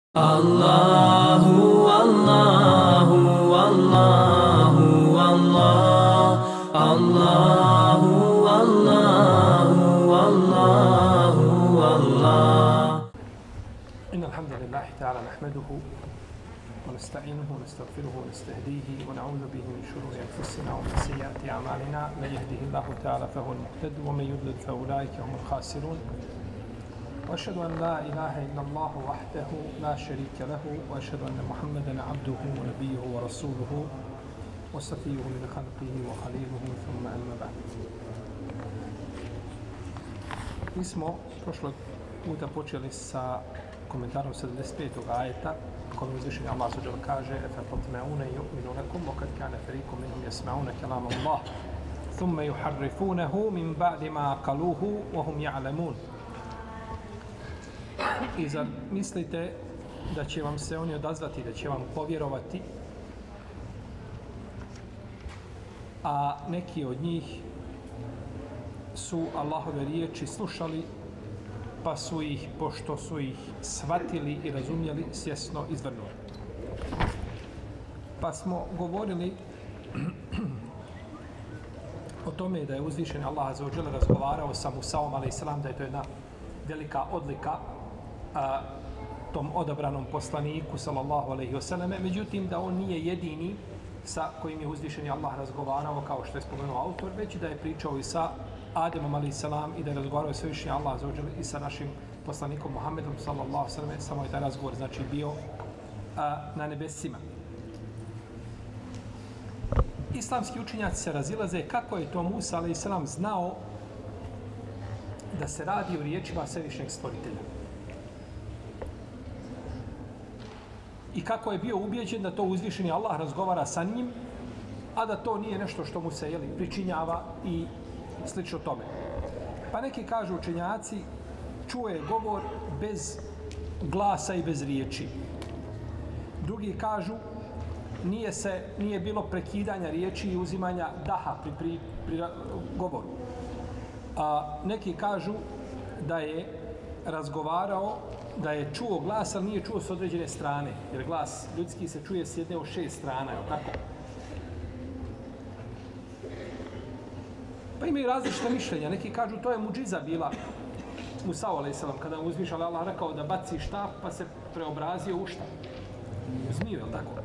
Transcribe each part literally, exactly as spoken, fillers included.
Allahu, Allahu, Allahu, Allah, Allahu, Allahu, Allahu, Allah. إن الحمد لله تعالى نحمده ونستعينه ونستغفره ونستهديه ونعوذ به من شرور أنفسنا ومن سيئات أعمالنا من يهده الله تعالى فهو المهتد ومن يضلل فأولئك هم الخاسرون وأشهد أن لا إله إلا الله وحده لا شريك له وأشهد أن محمدا عبده ونبيه ورسوله وصفيه من خلقه وخليله ثم أما بعد. Mi smo prošlog puta počeli sa komentarom sedamdeset petog ajeta kojim uzvišenje Allah suđel kaže efe tatmeune yu'minunakum wa kad kana fariqun minhum yasma'una kalam Allah thumma yuharrifunahu min ba'di ma qaluhu wa hum ya'lamun. I zar mislite da će vam se oni odazvati, da će vam povjerovati, a neki od njih su Allahove riječi slušali, pa su ih, pošto su ih shvatili i razumjeli, svjesno izvrnuli. Pa smo govorili o tome da je uzvišen Allah azza wa dželle razgovarao sa Musaom alejhi selam, da je to jedna velika odlika a, tom odabranom poslaniku sallallahu alejhi ve selleme, međutim da on nije jedini sa kojim je uzvišeni Allah razgovarao, kao što je spomenuo autor, već da je pričao i sa Ademom alejhi selam i da je razgovarao sve više Allah azza wa dželle i sa našim poslanikom Muhammedom sallallahu alejhi ve selleme, samo je taj razgovor znači bio a, na nebesima. Islamski učenjaci se razilaze kako je to Musa alejhi selam znao da se radi o riječima svevišnjeg stvoritelja. I kako je bio ubijeđen da to uzvišeni Allah razgovara sa njim, a da to nije nešto što mu se jeli, pričinjava i slično tome. Pa neki kažu učenjaci, čuje govor bez glasa i bez riječi. Drugi kažu, nije se nije bilo prekidanja riječi i uzimanja daha pri, pri, pri govoru. A neki kažu da je razgovarao, da je čuo glas, ali nije čuo s određene strane, jer glas ljudski se čuje s jedne od šest strana, je li tako? Pa imaju različite mišljenja. Neki kažu to je muđiza bila Musa alejhi selam, kada mu uzvišao Allah rekao da baci štap, pa se preobrazio u šta? U zmiju, je li tako?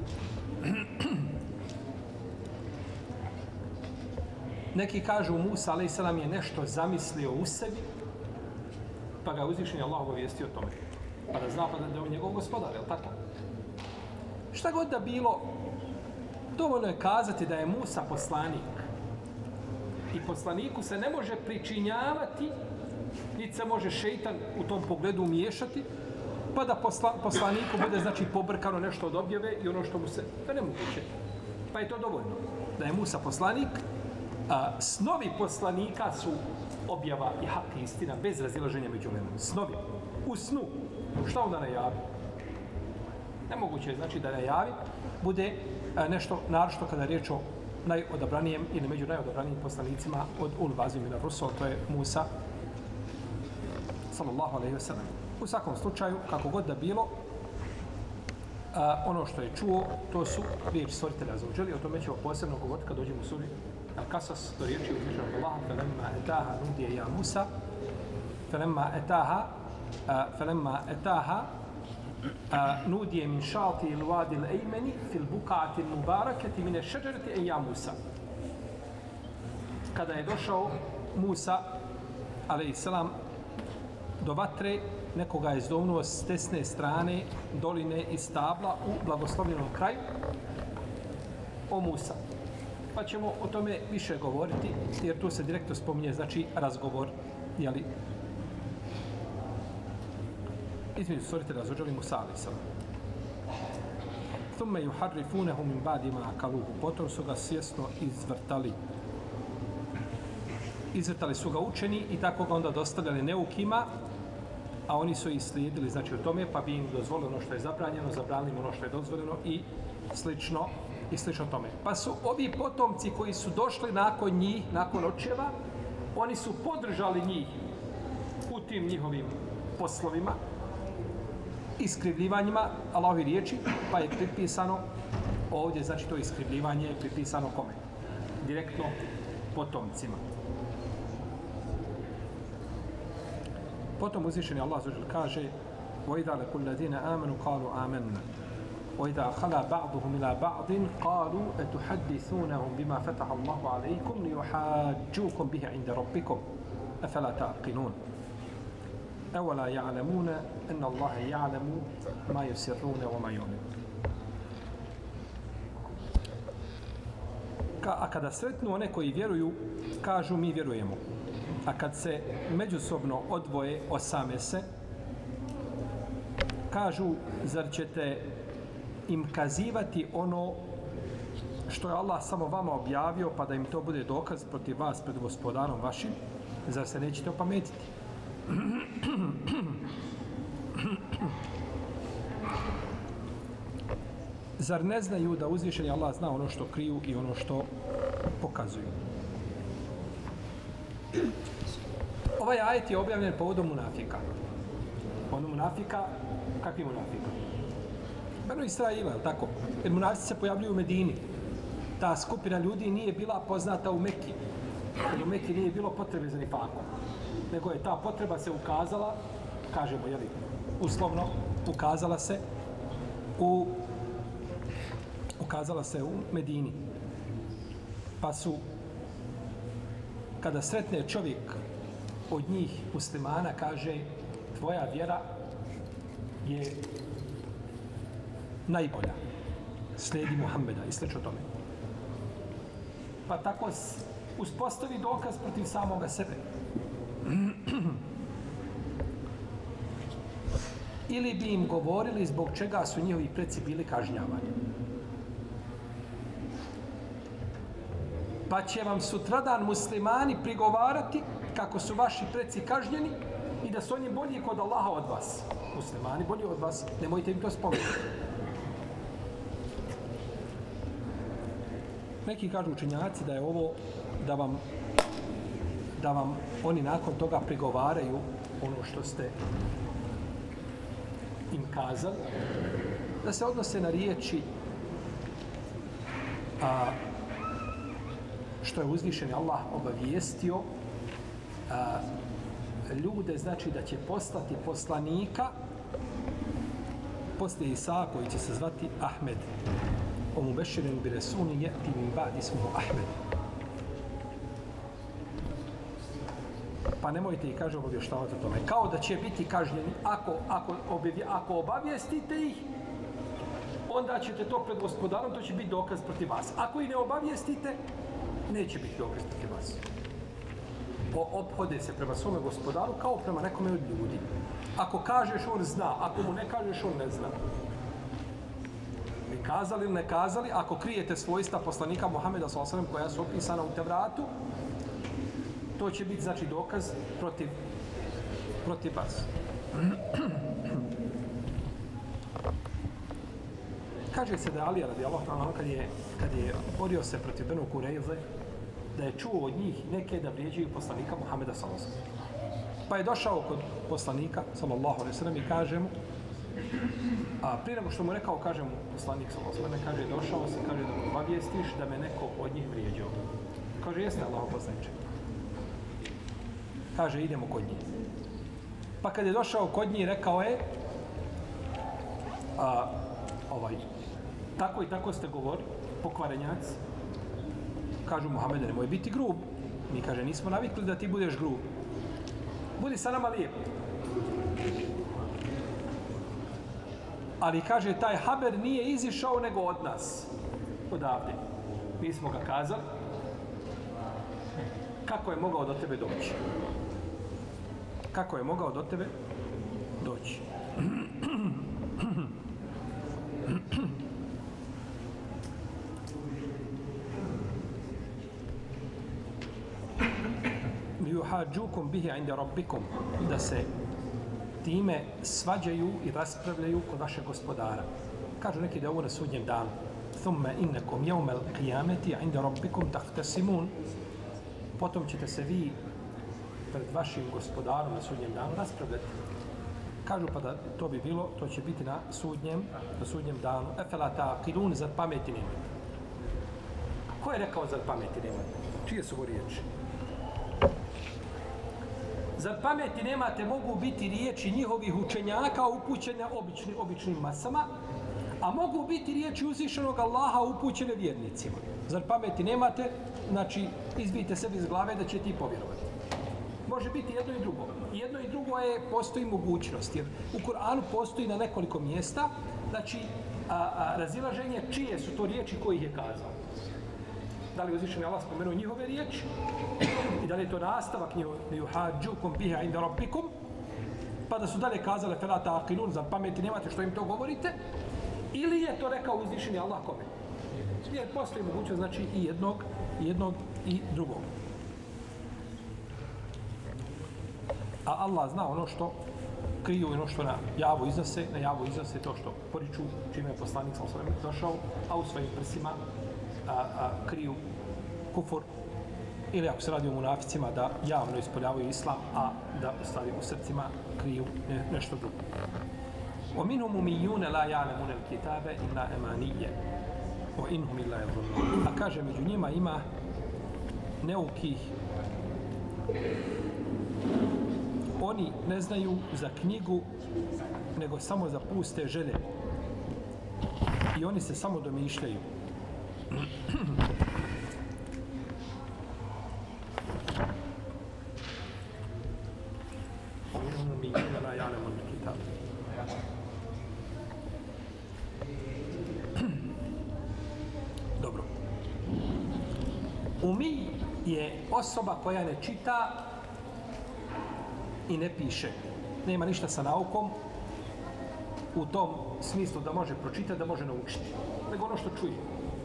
Neki kažu Musa alejhi selam je nešto zamislio u sebi, pa ga je uzvišen Allah obavijestio o tome. Pa da zna pa da je on njegov gospodar, je li tako? Šta god da bilo, dovoljno je kazati da je Musa poslanik. I poslaniku se ne može pričinjavati, niti se može šeitan u tom pogledu umiješati, pa da posla, poslaniku bude znači pobrkano nešto od objave i ono što mu se... To je nemoguće. Pa je to dovoljno. Da je Musa poslanik, a, snovi poslanika su objava i hak i istina bez razilaženja među lemom. Snovi. U snu. Šta onda najavi? Nemoguće je znači da najavi bude a, nešto naročito kada je riječ o najodabranijem ili među najodabranijim poslanicima od Ulul Azmi mina Rusul, to je Musa sallallahu alejhi ve sellem. U svakom slučaju, kako god da bilo, a, ono što je čuo, to su riječi stvoritelja azza wa dželle. O tome ćemo posebno govoriti kad dođemo u suri Al-Kasas, do riječi uzvišenog Allaha, felemma etaha nudije ja Musa, felemma etaha, a, felemma etaha, a, nudije min šalti il vadi l'ejmeni fil bukati il mubaraketi mine šeđereti en ja Musa. Kada je došao Musa, alejhi selam, do vatre, nekoga je izdovnuo s desne strane doline i stabla u blagoslovljenom kraju, o Musa. Pa ćemo o tome više govoriti, jer tu se direktno spominje, znači, razgovor, jeli, između stvoritelja azza wa dželle Musa alejhi selam. Thumma yuharrifunahu min ba'di ma akaluhu. Potom su ga svjesno izvrtali. Izvrtali su ga učeni i tako ga onda dostavljali neukima, a oni su ih slijedili, znači, u tome, pa bi im dozvolilo ono što je zabranjeno, zabranili ono što je dozvoljeno i slično, i slično tome. Pa su ovi potomci koji su došli nakon njih, nakon očeva, oni su podržali njih u tim njihovim poslovima iskrivljivanjima Allahovi riječi, pa je pripisano ovdje, znači to iskrivljivanje je pripisano kome? Direktno potomcima. Potom uzvišeni Allah kaže وَإِذَا لَكُلَّ الَّذِينَ آمَنُوا قَالُوا آمَنَّا وَإِذَا خَلَا بَعْضُهُمْ إِلَى بَعْضٍ قَالُوا أَتُحَدِّثُونَهُمْ بِمَا فَتَحَ اللَّهُ عَلَيْكُمْ لِيُحَاجُّوكُمْ بِهِ عِنْدَ رَبِّكُمْ أَفَلَا تَعْقِلُونَ أَوَلَا يَعْلَمُونَ أَنَّ اللَّهَ يَعْلَمُ مَا يُسِرُّونَ وَمَا يُعْلِنُونَ. A kada sretnu one koji vjeruju, kažu mi vjerujemo. A kad se međusobno odvoje, osame se, kažu, zar ćete im kazivati ono što je Allah samo vama objavio, pa da im to bude dokaz protiv vas pred gospodarom vašim, zar se nećete opametiti? Zar ne znaju da uzvišeni Allah zna ono što kriju i ono što pokazuju? Ovaj ajet je objavljen povodom munafika. Ono munafika, kakvi munafika? Beno Israila, je li tako? Jer munafici se pojavljuju u Medini. Ta skupina ljudi nije bila poznata u Mekki. Jer u Mekki nije bilo potrebe za nifakom. Nego je ta potreba se ukazala, kažemo, jeli, uslovno, ukazala se u ukazala se u Medini. Pa su, kada sretne čovjek od njih muslimana, kaže, tvoja vjera je najbolja. Slijedi Muhammeda i slično tome. Pa tako uspostavi dokaz protiv samoga sebe. Ili bi im govorili zbog čega su njihovi preci bili kažnjavani. Pa će vam sutradan muslimani prigovarati kako su vaši preci kažnjeni i da su oni bolji kod Allaha od vas. Muslimani bolji od vas, nemojte im to spomenuti. Neki kažu učenjaci da je ovo da vam da vam oni nakon toga prigovaraju ono što ste im kazali, da se odnose na riječi a, što je uzvišeni Allah obavijestio a, ljude, znači da će poslati poslanika poslije Isa koji će se zvati Ahmed. O mubeširinu bi resuni jeti min ba'di ismuhu Ahmed. Pa nemojte i kaže obavještavati o tome. Kao da će biti kažnjeni ako, ako, obavje, ako obavijestite ih, onda ćete to pred gospodarom, to će biti dokaz protiv vas. Ako ih ne obavijestite, neće biti dokaz protiv vas. O, ophode se prema svome gospodaru kao prema nekome od ljudi. Ako kažeš, on zna. Ako mu ne kažeš, on ne zna. Mi kazali ili ne kazali, ako krijete svojstva poslanika Muhameda sallallahu alejhi ve sellem koja su opisana u Tevratu, to će biti, znači, dokaz protiv, protiv vas. Kaže se da je Alija radijallahu ta'ala kad je, kad je borio se protiv Benu Kurejze, da je čuo od njih neke da vrijeđaju poslanika Muhameda sallallahu alejhi ve sellem. Pa je došao kod poslanika sallallahu alejhi ve sellem i kaže mu, a prije nego što mu rekao, kaže mu poslanik sallallahu alejhi ve sellem, kaže, došao se, kaže, da mu obavijestiš da me neko od njih vrijeđao. Kaže, jeste Allahov poslaniče. Kaže, idemo kod njih. Pa kad je došao kod njih, rekao je, a, ovaj, tako i tako ste govorili, pokvarenjaci. Kažu, Muhammede, nemoj biti grub. Mi, kaže, nismo navikli da ti budeš grub. Budi sa nama lijep. Ali, kaže, taj haber nije izišao nego od nas. Odavde. Mi smo ga kazali. Kako je mogao do tebe doći? Kako je mogao do tebe doći? Yuhađukum bihi inda rabbikum, da se time svađaju i raspravljaju kod vašeg gospodara. Kažu neki da je ovo na sudnjem danu. Thumma innakum yawmal qiyamati inda rabbikum tahtasimun. Potom ćete se vi pred vašim gospodarom na sudnjem danu raspravljati. Kažu pa da to bi bilo, to će biti na sudnjem, na sudnjem danu. Efela taqilun, zar pameti nemate? Ko je rekao zar pameti nemate? Čije su ovo riječi? Zar pameti nemate mogu biti riječi njihovih učenjaka upućene obični, običnim masama, a mogu biti riječi uzvišenog Allaha upućene vjernicima. Zar pameti nemate? Znači, izbijte sebi iz glave da će ti povjerovati. Može biti jedno i drugo. Jedno i drugo je, postoji mogućnost, jer u Kur'anu postoji na nekoliko mjesta, znači, a, a, razilaženje čije su to riječi koji je kazao. Da li uzvišeni Allah spomenuo njihove riječi i da li je to nastavak juhađukum biha inda rabbikum, pa da su dalje kazale fela taqilun, zar pameti nemate što im to govorite, ili je to rekao uzvišeni Allah kome. Jer postoji mogućnost, znači, i jednog, i jednog i drugog. A Allah zna ono što kriju i ono što na javu iznose, na javu iznose to što poriču čime je poslanik sa osvrame došao, a u svojim prsima a, a, kriju kufur, ili ako se radi o munaficima da javno ispoljavaju islam, a da u stvari u srcima kriju ne, nešto drugo. وَمِنْهُمُ مِيُّونَ لَا يَعْلَمُونَ الْكِتَابَ إِلَّا أَمَانِيَّ وَإِنْهُمْ إِلَّا يَظُنُّونَ. A kaže, među njima ima neukih, oni ne znaju za knjigu, nego samo za puste želje. I oni se samo domišljaju. Dobro. Umi je osoba koja ne čita i ne piše. Nema ništa sa naukom u tom smislu da može pročitati, da može naučiti. Nego ono što čuje.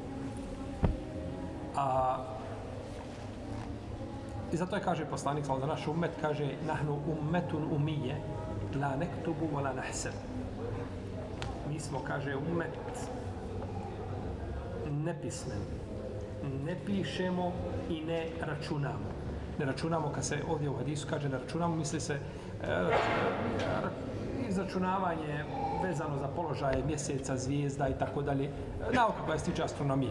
A i zato je kaže poslanik za naš ummet, kaže nahnu ummetun umije la nektubu wa la nahseb. Mi smo, kaže, ummet nepismen. Ne pišemo i ne računamo. Ne računamo, kad se ovdje u hadisu kaže ne računamo, misli se e, izračunavanje vezano za položaje mjeseca, zvijezda i tako dalje, nauka koja se tiče astronomije.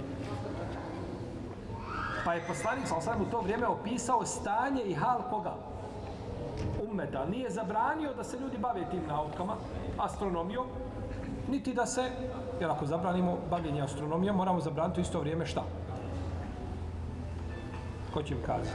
Pa je poslanik sa osam u to vrijeme opisao stanje i hal koga? Ummeta. Nije zabranio da se ljudi bave tim naukama, astronomijom, niti da se, jer ako zabranimo bavljenje astronomijom, moramo zabraniti u isto vrijeme šta? Ko će im kazati?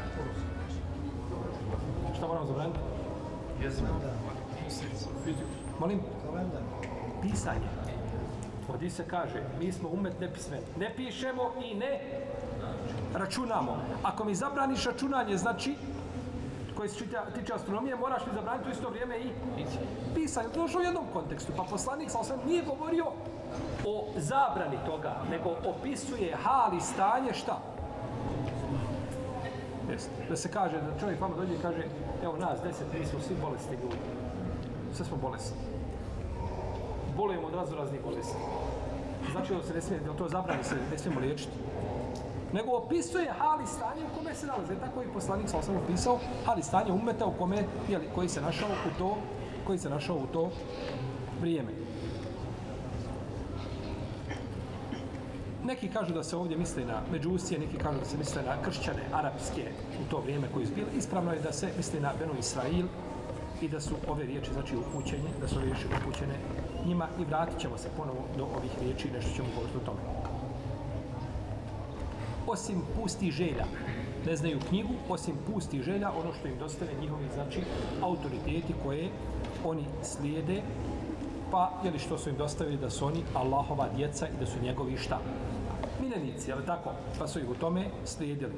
Šta moramo zabraniti? Jezik. Molim? Pisanje. Ovdje se kaže, mi smo ummet nepismeni. Ne pišemo i ne računamo. Ako mi zabraniš računanje, znači, koji se tiče astronomije, moraš mi zabraniti u isto vrijeme i pisanje. To je u jednom kontekstu. Pa poslanik sa osam nije govorio o zabrani toga, nego opisuje hal i stanje šta? Jeste. Da se kaže, da čovjek vama dođe i kaže, evo nas deset, mi smo svi bolesti ljudi. Sve smo bolesti. Bolujemo od raznoraznih bolesti. Znači da se ne smije, da to zabrani se, ne smijemo liječiti. Nego opisuje hali stanje u kome se nalaze. Tako i poslanik sa osam opisao hali stanje ummeta u kome, jeli, koji se našao u to, koji se našao u to vrijeme. Neki kažu da se ovdje misli na Međusije, neki kažu da se misli na kršćane, arapske u to vrijeme koji su bili. Ispravno je da se misli na Benu Israil i da su ove riječi, znači, upućenje, da su ove riječi upućene njima i vratit ćemo se ponovo do ovih riječi i nešto ćemo govoriti o tome. Osim pustih želja, ne znaju knjigu, osim pustih želja, ono što im dostave njihovi, znači, autoriteti koje oni slijede, pa, jeli što su im dostavili da su oni Allahova djeca i da su njegovi šta? Miljenici, ali tako? Pa su ih u tome slijedili.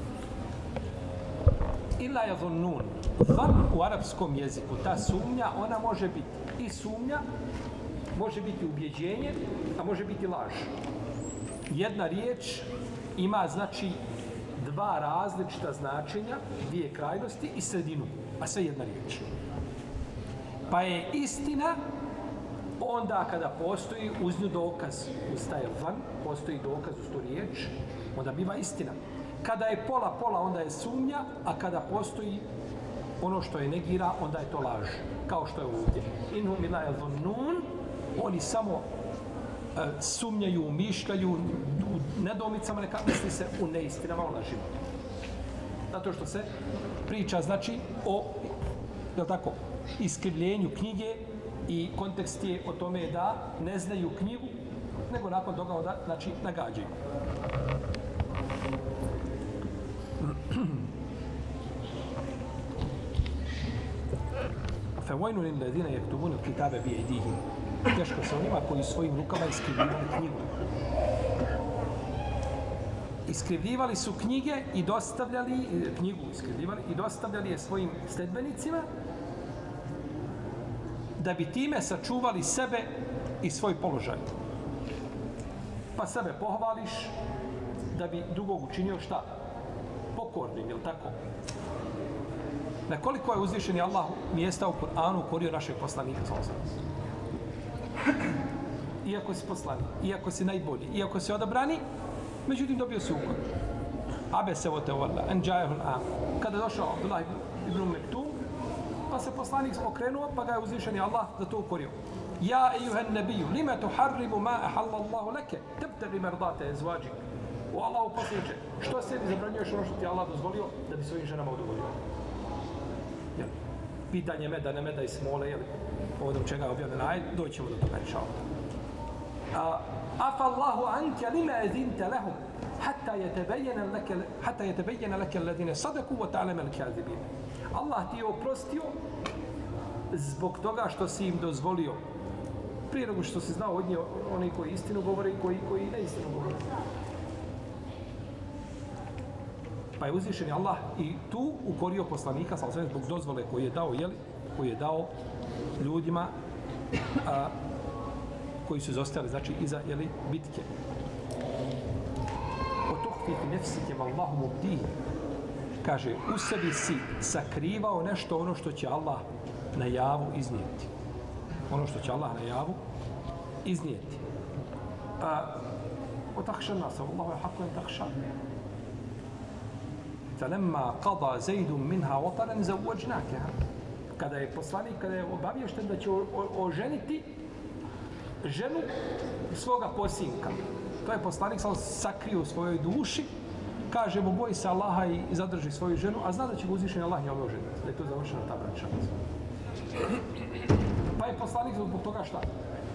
Illa yadhunnun. Van u arapskom jeziku, ta sumnja, ona može biti i sumnja, može biti ubjeđenje, a može biti laž. Jedna riječ ima, znači, dva različita značenja, dvije krajnosti i sredinu, a sve jedna riječ. Pa je istina onda kada postoji uz nju dokaz, uz taj van, postoji dokaz uz tu riječ, onda biva istina. Kada je pola-pola, onda je sumnja, a kada postoji ono što je negira, onda je to laž. Kao što je ovdje. Inhum ila yadhunnun, oni samo uh, sumnjaju, mišljaju, u nedomicama, neka misli se u neistinama, o lažima. Zato što se priča, znači, o, je li tako, iskrivljenju knjige i kontekst je o tome da ne znaju knjigu, nego nakon toga onda, znači, nagađaju. فَوَيْنُ لِلَّذِينَ يَكْتُبُونَ الْكِتَابَ بِأَيْدِيهِمْ. Teško se onima koji svojim rukama iskrivljivali knjigu. Iskrivljivali su knjige i dostavljali, knjigu iskrivljivali i dostavljali je svojim sledbenicima da bi time sačuvali sebe i svoj položaj. Pa sebe pohvališ da bi drugog učinio šta? Pokornim, je li tako? Na koliko je uzvišeni Allah mjesta u Kur'anu ukorio našeg poslanika? Iako si poslanik, iako si najbolji, iako si odabrani, međutim dobio si ukor. Abe se vote uvala, enđajahun am. Kada je došao Abdullah ibn Mektum, pa se poslanik okrenuo, pa ga je uzvišeni Allah za to ukorio. Ja, ejuhen nebiju, lima tuharrimu ma ahalla Allahu leke, tebtegi merdate ezvađik. U Allahu poslaniče, što sebi zabranjuješ ono što ti Allah dozvolio da bi svojim ženama udovoljio? Jel? Pitanje meda, ne meda i smole, jel? Povodom čega je objavljena ajet, doćemo do toga, inša Allah. Afa Allahu anke lima edinte lehum, hatta yatabayyana laka hatta yatabayyana laka alladhina sadaku wa ta'lamu al-kadhibin. Allah ti je oprostio zbog toga što si im dozvolio. Prije nego što si znao od njih oni koji istinu govore i koji koji neistinu govore. Pa je uzvišeni Allah i tu ukorio poslanika sa osvijem zbog dozvole koju je dao, jeli, koju je dao ljudima a, koji su izostali, znači, iza, jeli, bitke. O tuhfi fi nefsike vallahu mubdihi. Kaže, u sebi si sakrivao nešto ono što će Allah na javu iznijeti. Ono što će Allah na javu iznijeti. A, o takšan nasa, Allahu je haku en takšan. فَلَمَّا قَضَى زَيْدٌ مِنْهَا وَطَرًا زَوَّجْنَاكَهَا. Kada je poslanik, kada je obaviješten da će oženiti ženu svoga posinka. To je poslanik sam sakrio u svojoj duši, kaže mu boji se Allaha i zadrži svoju ženu, a zna da će ga uzvišeni Allah njome oženiti, da je to završena ta braća. Pa je poslanik zbog toga šta?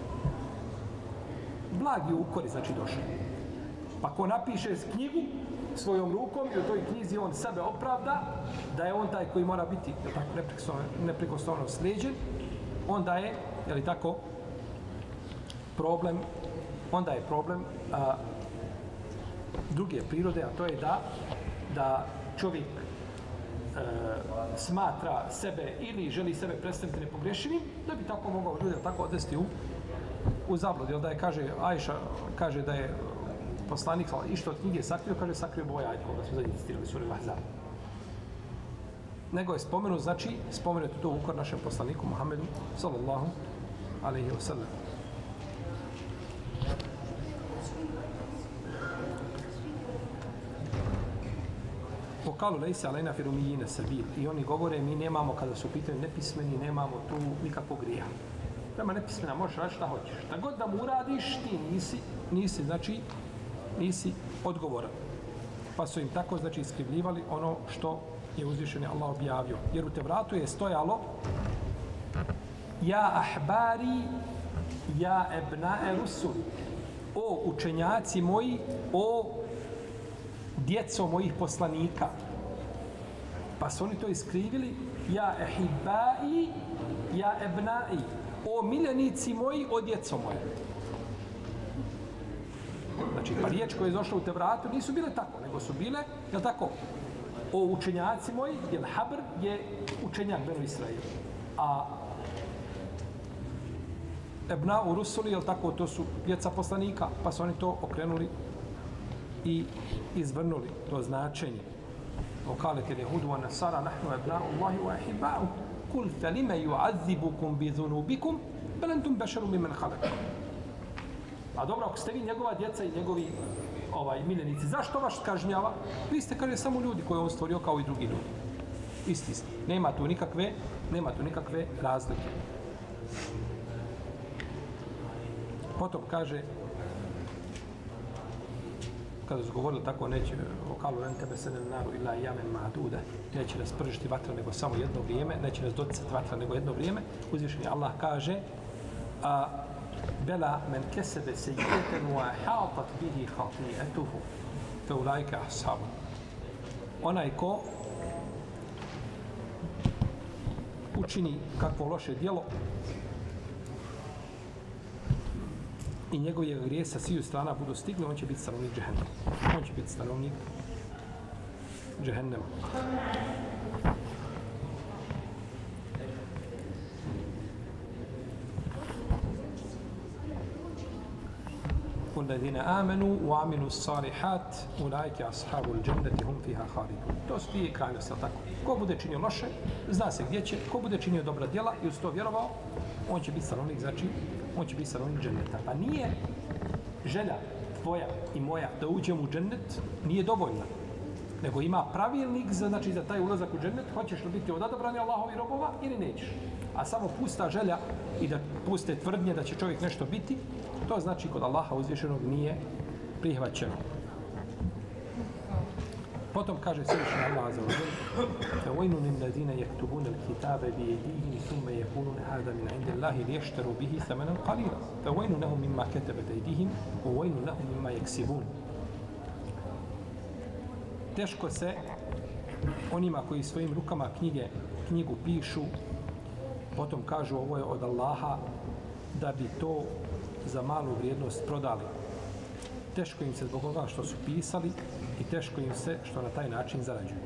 Blagi ukori, znači došao. Pa ko napiše knjigu svojom rukom i u toj knjizi on sebe opravda da je on taj koji mora biti neprikosnovno slijeđen, onda je, je li tako, problem, onda je problem a, druge prirode, a to je da, da čovjek e, smatra sebe ili želi sebe predstaviti nepogrešivim, da bi tako mogao ljude tako odvesti u, u zablud. Jel da je, kaže, Ajša kaže da je poslanik išto od knjige sakrio, kaže sakrio boj ajde, koga smo zadnji citirali, suri Lahzab. Nego je spomenut, znači, spomenut to ukor našem poslaniku Muhammedu, sallallahu alaihi wa sallam. Pokalu lejse alejna firumijine sabil. I oni govore, mi nemamo, kada su pitanje nepismeni, nemamo tu nikakvog grija. Prema nepismena možeš raditi šta hoćeš. Da god da mu uradiš, ti nisi, nisi, znači, nisi odgovoran. Pa su im tako, znači, iskrivljivali ono što je uzvišeni Allah objavio. Jer u Tevratu je stojalo Ja ahbari, ja ebnae rusul. O učenjaci moji, o djeco mojih poslanika. Pa su oni to iskrivili Ja ehibai, ja ebnai. O miljenici moji, o djeco moje. Znači, pa riječ koje je došla u Tevratu nisu bile tako, nego su bile, jel tako, o učenjaci moji, jer Habr je učenjak Benu Israila. A Ebna u Rusuli, jel tako, to su djeca poslanika, pa su oni to okrenuli i izvrnuli to značenje. Okalet je Jehudu wa Nasara, nahnu ebna Allahi wa ahiba'u, kul felime ju'azibukum bi dhunubikum, belentum bešaru mi men halak. A dobro, ako ste vi njegova djeca i njegovi ovaj, miljenici, zašto vas kažnjava? Vi ste, kaže, samo ljudi koje on stvorio kao i drugi ljudi. Isti ste. Nema tu nikakve, nema tu nikakve razlike. Potom kaže, kada su govorili tako, neće, o kalu len tebe se ne naru ila jamen ma'duda, neće nas pržiti vatra nego samo jedno vrijeme, neće nas doticati vatra nego jedno vrijeme, uzvišeni Allah kaže, a bela men kesebe sejjeten wa hatat bihi hati'atuhu, fe ulajke ashabu. Onaj ko učini kakvo loše djelo i njegovi grijesi sa sviju strana budu stigli, on će biti stanovnik džehennema. On će biti stanovnik džehennema. والذين آمنوا وعملوا الصالحات أولئك أصحاب الجنة هم فيها خالدون. To su dvije krajnosti, tako. Ko bude činio loše, zna se gdje će. Ko bude činio dobra djela i uz to vjerovao, on će biti stanovnik, znači, on će biti stanovnik dženneta. Pa nije želja tvoja i moja da uđemo u džennet, nije dovoljna. Nego ima pravilnik za, znači, za taj ulazak u džennet, hoćeš li biti od odabrani Allahovi robova ili nećeš. A samo pusta želja i da puste tvrdnje da će čovjek nešto biti, to znači kod Allaha uzvišenog nije prihvaćeno. Potom kaže Svevišnji Allah azza wa jalla: "Fawailun lilladhina yaktubuna al-kitaba bi aydihim thumma yaquluna hadha min 'indi Allahi liyashtaru bihi thamanan qalila. Fawailun lahum mimma katabat aydihim wa wailun lahum mimma yaksibun." Teško se onima koji svojim rukama knjige, knjigu pišu, potom kažu ovo je od Allaha, da bi to za malu vrijednost prodali. Teško im se zbog toga što su pisali i teško im se što na taj način zarađuju.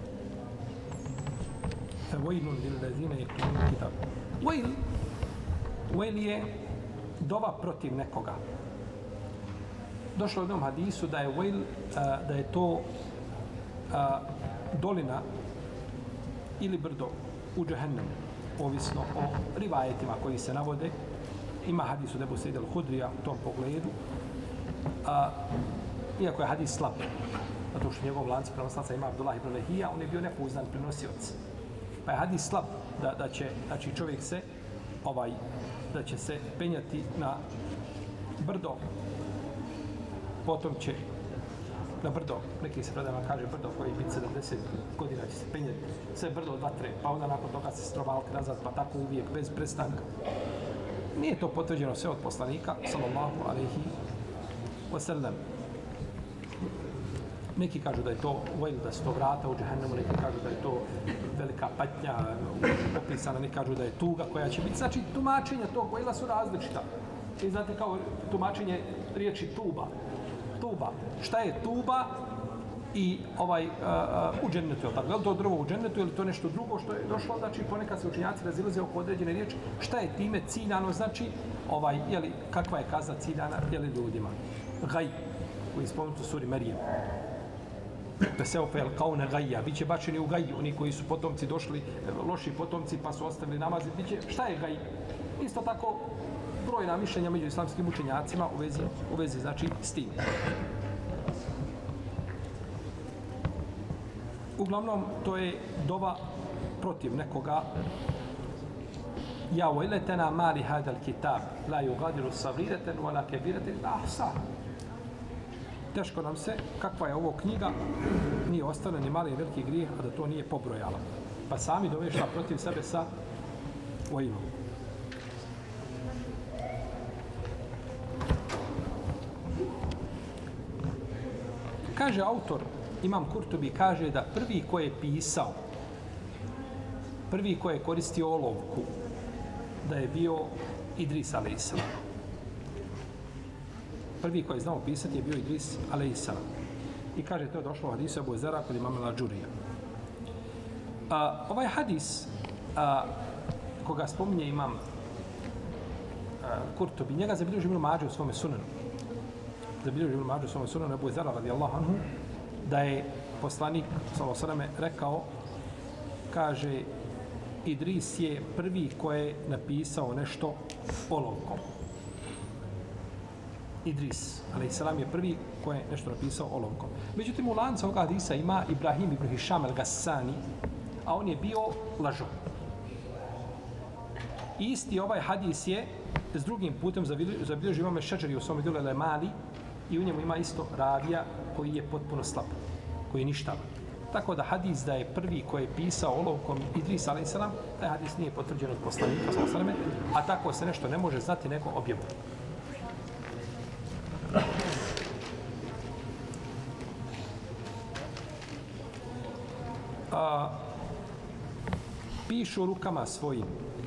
Fawailun lilladhina yaktubuna al-kitaba. Wail, wail je dova protiv nekoga. Došlo u jednom hadisu da je wail, da je to a, dolina ili brdo u džehennemu, ovisno o rivajetima koji se navode. Ima hadis od Ebu Sejda al-Hudrija u tom pogledu, a, iako je hadis slab, zato što njegov lanac prenoslaca ima Abdullah ibn Lehija, on je bio nepouzdan prenosioc. Pa je hadis slab da, da će, znači čovjek se, ovaj, da će se penjati na brdo, potom će na brdo, neki se predama kaže brdo koji biti sedamdeset godina će se penjati, sve brdo od vatre, pa onda nakon toga se strovaliti nazad, pa tako uvijek bez prestanka. Nije to potvrđeno sve od poslanika, sallallahu alejhi ve sellem. Neki kažu da je to vojl, da su to vrata u džehennemu, neki kažu da je to velika patnja opisana, neki kažu da je tuga koja će biti. Znači, tumačenja tog vojla su različita. I znate kao tumačenje riječi tuba. Tuba. Šta je tuba i ovaj, uh, uh, u džennetu, je li to drvo u džennetu ili to nešto drugo što je došlo, znači ponekad se učenjaci razilaze oko određene riječi, šta je time ciljano, znači, ovaj, jeli, kakva je kazna ciljana, jeli ljudima. Gaj, koji je spomenut u suri Merijem. Peseufe el kaune gajja, bit će bačeni u gajju, oni koji su potomci došli, loši potomci, pa su ostavili namazi, bit će, šta je gaj? Isto tako, brojna mišljenja među islamskim učenjacima u vezi, u vezi znači, s tim. Uglavnom, to je dova protiv nekoga. Ja vojletena mali hadal kitab, la yugadiru savrireten, wala kebireten, la ahsa. Teško nam se, kakva je ovo knjiga, nije ostane ni mali i veliki grijeh, a da to nije pobrojala. Pa sami dovešla protiv sebe sa vojnom. Kaže autor, Imam Kurtubi, kaže da prvi ko je pisao, prvi ko je koristio olovku, da je bio Idris alejsalam. Prvi ko je znao pisati je bio Idris alejsalam. I kaže, to je došlo u hadisu Ebu Zera kod imama Al-Džurija. Ovaj hadis, a, koga spominje imam a, Kurtubi, njega zabilježi Ibn Mađe u svome sunanu. Zabilježi Ibn Mađe u svome sunanu Ebu Zera radijallahu anhu, da je poslanik sallallahu alejhi ve sellem rekao, kaže, Idris je prvi ko je napisao nešto olovkom. Idris alejselam je prvi ko je nešto napisao olovkom. Međutim, u lancu ovoga hadisa ima Ibrahim ibn Hišam al-Gassani, a on je bio lažov. Isti ovaj hadis je s drugim putem zabilježio imame Šeđeri u svome djelu El Mali i u njemu ima isto ravija koji je potpuno slab, koji je ništavan. Tako da hadis da je prvi koji je pisao olovkom Idris alejhi selam, taj hadis nije potvrđen od poslanika sallallahu alejhi ve sellem, a tako se nešto ne može znati nego objavom. A, pišu rukama svojim.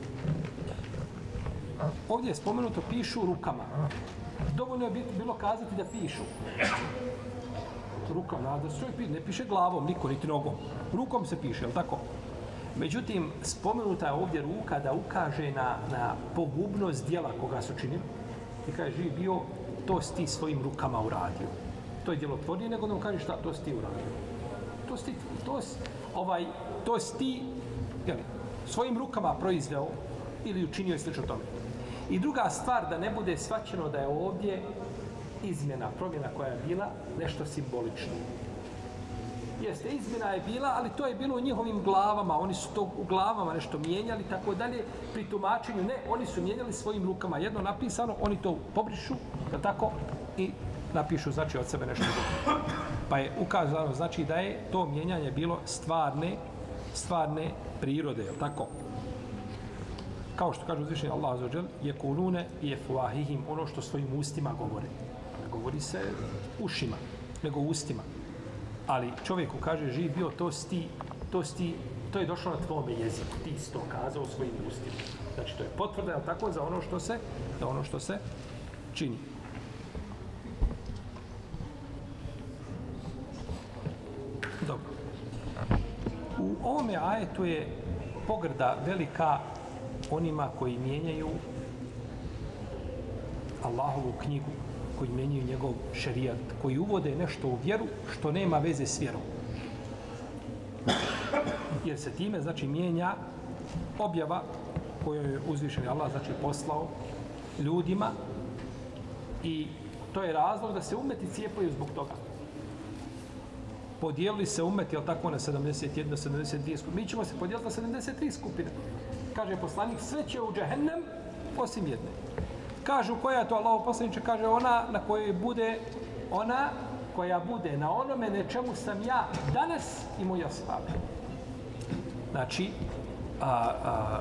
Ovdje je spomenuto pišu rukama. Dovoljno je bilo kazati da pišu. Rukom, da se čovjek ne piše glavom, niko, niti nogom. Rukom se piše, je li tako? Međutim, spomenuta je ovdje ruka da ukaže na, na pogubnost dijela koga su činili. I kaže, živi bio, to si ti svojim rukama uradio. To je djelotvornije nego da mu kaže šta, to si ti uradio. To si ti, to si, ovaj, to si ti jeli, svojim rukama proizveo ili učinio i slično tome. I druga stvar, da ne bude shvaćeno da je ovdje izmjena, promjena koja je bila nešto simbolično. Jeste, izmjena je bila, ali to je bilo u njihovim glavama. Oni su to u glavama nešto mijenjali, tako dalje. Pri tumačenju ne, oni su mijenjali svojim rukama. Jedno napisano, oni to pobrišu, tako, i napišu, znači, od sebe nešto drugo. Pa je ukazano, znači, da je to mijenjanje bilo stvarne, stvarne prirode, je tako? Kao što kaže uzvišeni Allah azza wa džel, je kulune i je fuahihim, ono što svojim ustima govore. Ne govori se ušima, nego ustima. Ali čovjeku kaže, živ bio, to sti, to sti, to je došlo na tvome jeziku, ti si to kazao svojim ustima. Znači, to je potvrda, je tako, za ono što se, za ono što se čini. Dobro. U ovome ajetu je pogrda velika onima koji mijenjaju Allahovu knjigu, koji mijenjaju njegov šerijat, koji uvode nešto u vjeru što nema veze s vjerom. Jer se time, znači, mijenja objava koju je uzvišeni Allah, znači, poslao ljudima i to je razlog da se umeti cijepaju zbog toga. Podijelili se umeti, jel tako, na sedamdeset jedan, sedamdeset dvije skupine. Mi ćemo se podijeliti na sedamdeset tri skupine. Kaže poslanik, sve će u džehennem, osim jedne. Kažu koja je to Allahov poslaniče, kaže ona na kojoj bude, ona koja bude na onome na čemu sam ja danas i moji ashabi. Znači, a, a,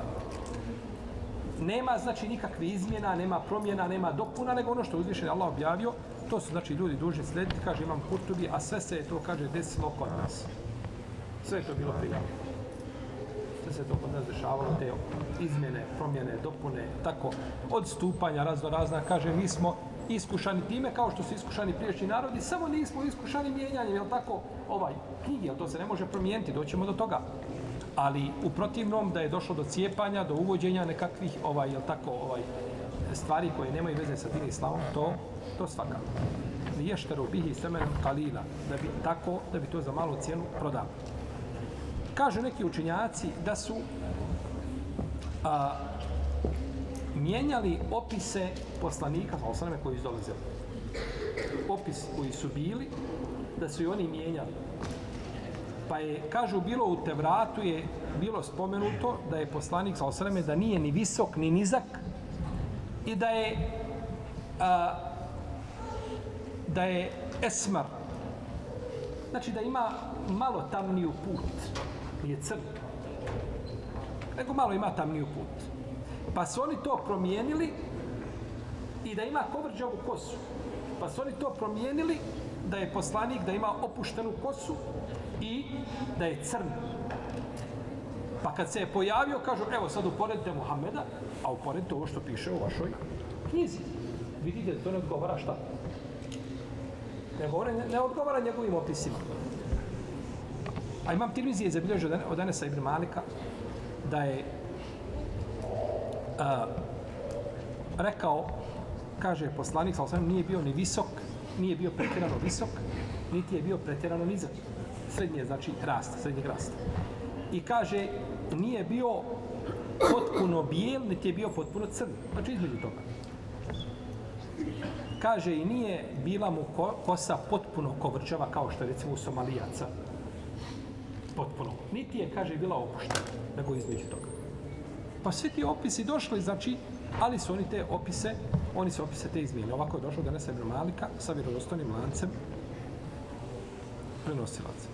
nema znači nikakve izmjena, nema promjena, nema dopuna, nego ono što uzvišen Allah objavio, to su znači ljudi dužni slediti, kaže imam Kurtubi, a sve se je to, kaže, desilo kod nas. Sve je to bilo prijavljeno. Sve se to kod nas dešavalo, te izmjene, promjene, dopune, tako, odstupanja razno razna, kaže, mi smo iskušani time kao što su iskušani priješnji narodi, samo nismo iskušani mijenjanjem, jel tako, ovaj knjigi, jel to se ne može promijeniti, doćemo do toga. Ali u protivnom da je došlo do cijepanja, do uvođenja nekakvih ovaj jel tako ovaj stvari koje nemaju veze sa dinim islamom, to to svakako. Ni ješteru bihi semen qalila, da bi tako da bi to za malu cijenu prodali. Kažu neki učenjaci da su a, mijenjali opise poslanika sallallahu alejhi koji su dolazili. Opis koji su bili, da su i oni mijenjali. Pa je, kažu, bilo u Tevratu je bilo spomenuto da je poslanik sallallahu alejhi ve sellem da nije ni visok ni nizak i da je a, da je esmar. Znači da ima malo tamniju put. Nije crn. Nego malo ima tamniju put. Pa su oni to promijenili i da ima kovrđavu kosu. Pa su oni to promijenili da je poslanik da ima opuštenu kosu i da je crn. Pa kad se je pojavio, kažu, evo sad uporedite Muhameda, a uporedite ovo što piše u vašoj knjizi. Vidite da to ne odgovara šta? Ne, govore, ne, ne odgovara njegovim opisima. A imam Tirmizi je zabilježio od Enesa ibn Malika da je a, rekao, kaže poslanik, sallallahu alejhi ve sellem, nije bio ni visok, nije bio pretjerano visok, niti je bio pretjerano nizak. Srednje, znači rast, srednjeg rasta. I kaže, nije bio potpuno bijel, niti je bio potpuno crn. Znači između toga. Kaže, i nije bila mu kosa potpuno kovrčava, kao što je recimo u Somalijaca. potpuno. Niti je, kaže, bila opuštena, nego između toga. Pa svi ti opisi došli, znači, ali su oni te opise, oni se opise te izmijenili. Ovako je došlo da nese Ibn Malika sa vjerodostojnim lancem prenosilaca.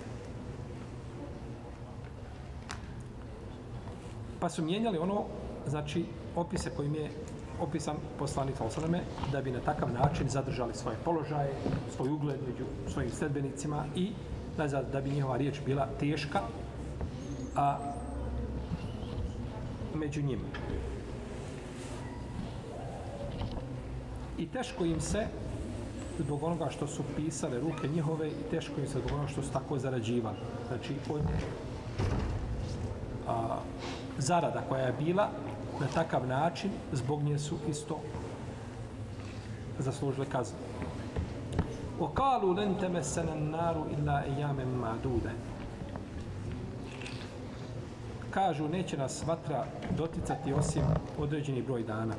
Pa su mijenjali ono, znači, opise kojim je opisan poslanik sallallahu da bi na takav način zadržali svoje položaje, svoj ugled među svojim sledbenicima i da bi njihova riječ bila teška, a među njima. I teško im se zbog onoga što su pisale ruke njihove i teško im se zbog onoga što su tako zarađivali. Znači, od a, zarada koja je bila na takav način, zbog nje su isto zaslužile kaznu. وَقَالُوا لَنْ تَمَسَّنَ النَّارُ إِلَّا أَيَّامًا مَعْدُودًا. Kažu, neće nas vatra doticati osim određeni broj dana.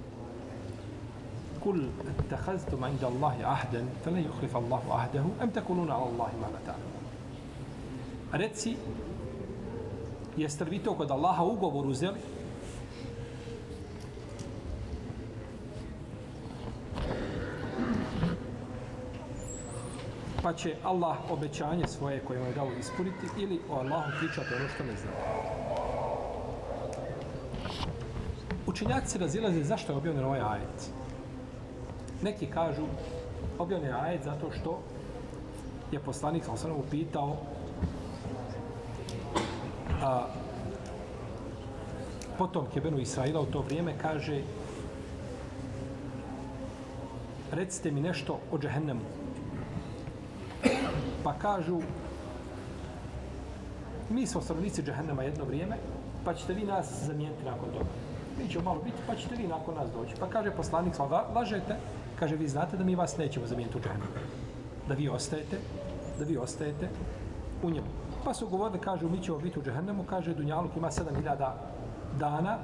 قُلْ اتَّخَذْتُمْ عِنْدَ اللَّهِ عَهْدًا فَلَنْ يُخْلِفَ اللَّهُ عَهْدَهُ أَمْ تَقُولُونَ عَلَى اللَّهِ مَا لَا تَعْلَمُونَ. Reci, jeste li vi to kod Allaha ugovor uzeli? Pa će Allah obećanje svoje koje vam je dao ispuniti ili o Allahu pričate ono što ne zna. Učenjaci se razilaze zašto je objavljen ovaj ajet. Neki kažu objavljen je ajet zato što je poslanik sallallahu alejhi ve sellem upitao a potomke Benu Israila u to vrijeme, kaže, recite mi nešto o džehennemu. Pa kažu, mi smo stanovnici džehennema jedno vrijeme, pa ćete vi nas zamijeniti nakon toga. Mi ćemo malo biti, pa ćete vi nakon nas doći. Pa kaže poslanik, lažete, kaže, vi znate da mi vas nećemo zamijeniti u džehennemu. Da vi ostajete, da vi ostajete u njemu. Pa su govorili, kažu, mi ćemo biti u džehennemu, kaže, Dunjaluk ima sedam hiljada dana,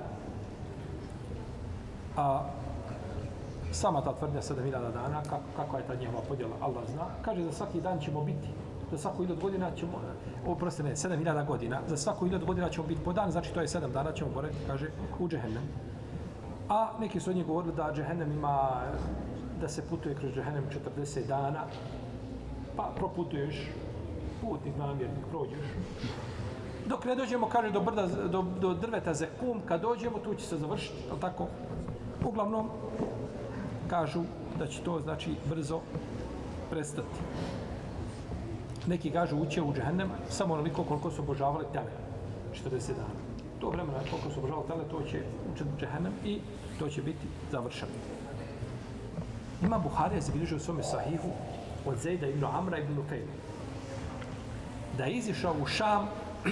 a sama ta tvrdnja sedam hiljada dana, kako, kakva je ta njihova podjela, Allah zna. Kaže, za svaki dan ćemo biti, za svaku hiljadu godina ćemo, oprosti ne, sedam hiljada godina, za svaku hiljadu godina ćemo biti po dan, znači to je sedam dana ćemo boraviti, kaže, u džehennem. A neki su od njih govorili da džehennem ima, da se putuje kroz džehennem četrdeset dana, pa proputuješ, putnik namjernik, prođeš. Dok ne dođemo, kaže, do, brda, do, do drveta Zekum, kad dođemo, tu će se završiti, ali tako? Uglavnom, kažu da će to, znači, brzo prestati. Neki kažu uće u džehennem samo onoliko koliko su obožavali tele, četrdeset dana. To vremena koliko su obožavali tele, to će ući u džehennem i to će biti završeno. Ima Buharija zabilježio u svome sahihu od Zejda ibn Amra ibn Nufejla da je izišao u Šam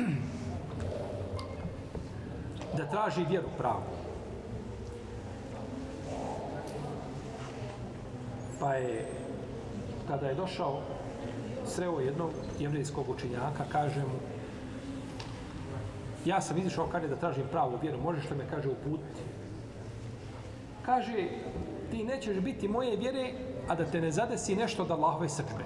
da traži vjeru pravu. Pa je, kada je došao, sreo jednog jevrijskog učenjaka, kaže mu, ja sam izišao, kaže, da tražim pravu vjeru, možeš li me, kaže, uputiti? Kaže, ti nećeš biti moje vjere, a da te ne zadesi nešto od Allahove srdbe.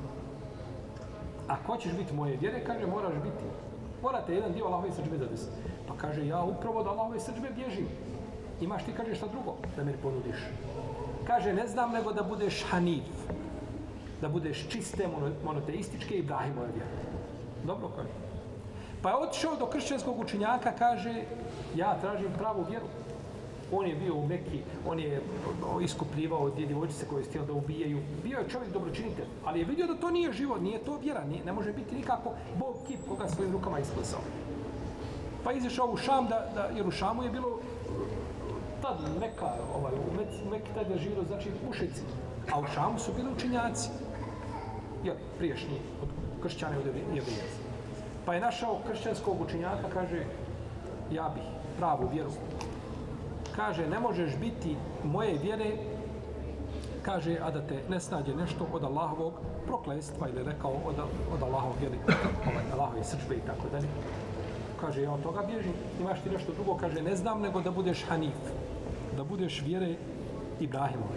Ako hoćeš biti moje vjere, kaže, moraš biti, morate jedan dio Allahove srdbe zadesiti. Pa kaže, ja upravo da Allahove srdbe bježim. Imaš ti, kaže, šta drugo da mi ponudiš? Kaže, ne znam nego da budeš hanif, da budeš čiste, monoteističke i Ibrahimove vjere. Dobro, kaže. Pa je otišao do kršćanskog učenjaka, kaže, ja tražim pravu vjeru. On je bio u Mekki, on je iskupljivao dvije djevojčice koje je htjeli da ubijaju. Bio je čovjek dobročinitelj, ali je vidio da to nije život, nije to vjera, nije, ne može biti nikako Bog kip koga svojim rukama isklesao. Pa je izišao u Šam, da, da, jer u Šamu je bilo tad Meka, ovaj, u Mekki tad je živio, znači mušici, a u Šamu su bili učenjaci, jer priješnji od kršćane od jevrija. Pa je našao kršćanskog učenjaka, kaže, ja bih pravu vjeru. Kaže, ne možeš biti moje vjere, kaže, a da te ne snađe nešto od Allahovog prokletstva ili rekao od, od Allahovog, jeli, ovaj, Allahove srdžbe i tako dalje. Kaže, ja od toga bježim, imaš ti nešto drugo, kaže, ne znam nego da budeš hanif, da budeš vjere Ibrahimove.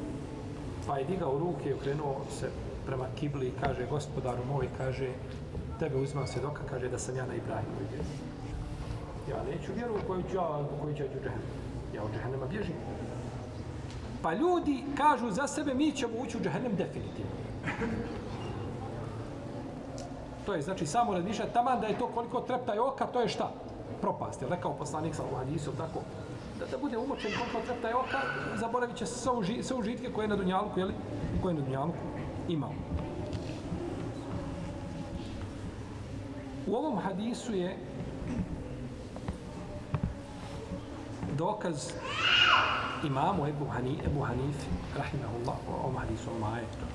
Pa je digao ruke i okrenuo se prema kibli i kaže, gospodaru moj, kaže, tebe uzmao svjedoka, kaže da sam ja na Ibrahimovoj vjeri. Ja neću vjeru u koju ću ja, u koju ću ja ću džehennem. Ja od džehennema bježim. Pa ljudi kažu za sebe, mi ćemo ući u džehennem definitivno. To je znači samo razmišljati, taman da je to koliko treptaj oka, to je šta? Propast. Je rekao poslanik sallallahu alejhi ve sellem tako? Da, da bude umočen koliko treptaj oka, zaboravit će sve, uži, sve užitke koje je na dunjalku, jeli? Koje je na dunjalku imao. U ovom hadisu je dokaz imamu Ebu, Hani, Ebu Hanifi, rahimahullah, o ovom hadisu, o majetu.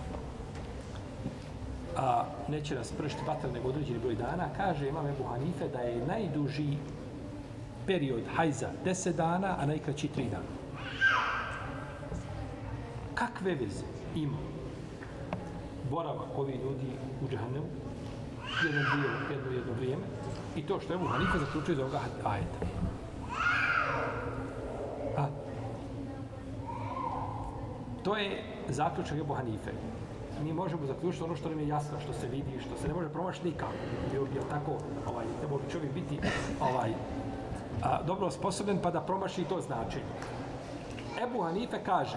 A neće nas pršiti vatra nego određeni broj dana, kaže imam Ebu Hanife da je najduži period hajza deset dana, a najkraći tri dana. Kakve veze ima boravak ovi ljudi u džahannemu, jedan dio, jedno, jedno vrijeme, i to što Ebu Hanife zaključuje iz ovoga ajeta. A, to je zaključak Ebu Hanife. Mi možemo zaključiti ono što nam je jasno, što se vidi, što se ne može promašiti nikako. Bio bi tako, ovaj, treba bi čovjek biti ovaj, a, dobro osposobljen pa da promaši to značenje. Ebu Hanife kaže,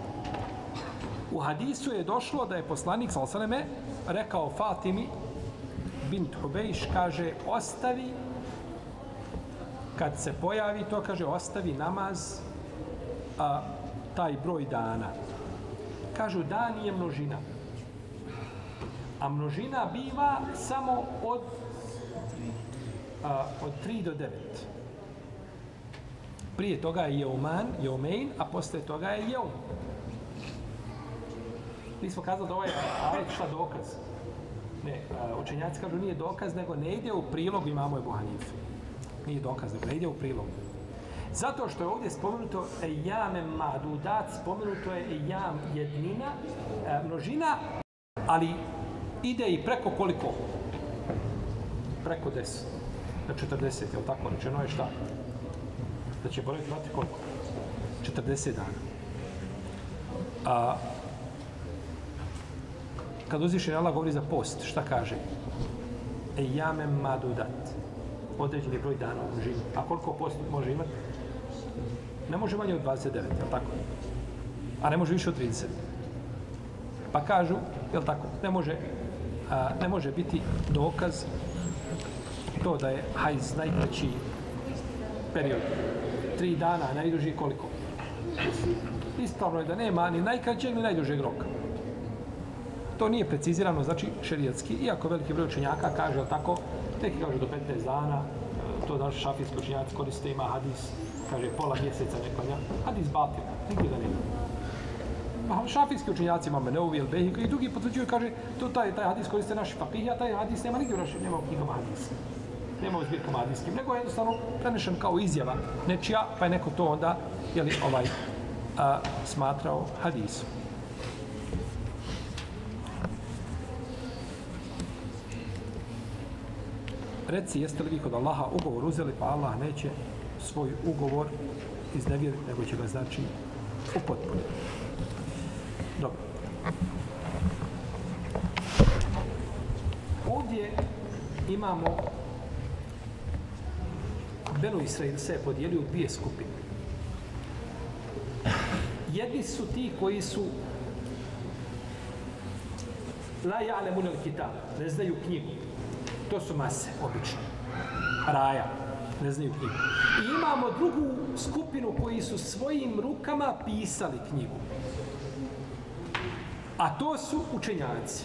u hadisu je došlo da je poslanik sallallahu alejhi ve selleme rekao Fatimi bint Hubejš, kaže, ostavi, kad se pojavi to, kaže, ostavi namaz a, taj broj dana. Kažu, dan je množina. A množina biva samo od, a, od tri do devet. Prije toga je jeuman, jeumein, a posle toga je jeum. Mi smo kazali da ovaj ajet šta dokaz. Ne, učenjaci kažu nije dokaz, nego ne ide u prilog imamo Ebu Hanife. Nije dokaz, nego ne ide u prilog. Zato što je ovdje spomenuto ejame madudat, spomenuto je ejam jednina, množina, ali ide i preko koliko? Preko deset. Na četrdeset, je li tako? Rečeno je šta? Da će boraviti vati koliko? četrdeset dana. A, kad uzvišeni Allah govori za post, šta kaže? Ejame madudat. Određeni broj dana u množini. A koliko post može imati? Ne može manje od dvadeset devet, je li tako? A ne može više od trideset. Pa kažu, je li tako? Ne može, a, ne može biti dokaz to da je hajz najkraći period. Tri dana, najduži koliko? Ispravno je da nema ni najkraćeg ni najdužeg roka. To nije precizirano, znači šerijatski, iako veliki broj učenjaka kaže, je tako, neki kažu do petnaest dana, to da šafijski učenjaci koriste, ima hadis, kaže pola mjeseca ne klanja, hadis batil, nigdje da nema. Šafijski učenjaci imamo Neuvi, El-Behik i drugi potvrđuju, kaže, to taj, taj hadis koriste naši fakih, a taj hadis nema nigdje u našem, nema u knjigama hadisa. Nema u zbirkama hadijskim, nego je jednostavno prenešen kao izjava nečija, pa je neko to onda, jeli, ovaj, a, smatrao hadisom. Reci, jeste li vi kod Allaha ugovor uzeli, pa Allah neće svoj ugovor iznevjeriti, nego će ga znači upotpuniti. Dobro. Ovdje imamo Benu Israil se je podijelio u dvije skupine. Jedni su ti koji su la ja'lemun al-kitab, ne znaju knjigu. To su mase, obično. Raja, ne znaju knjigu. I imamo drugu skupinu koji su svojim rukama pisali knjigu. A to su učenjaci.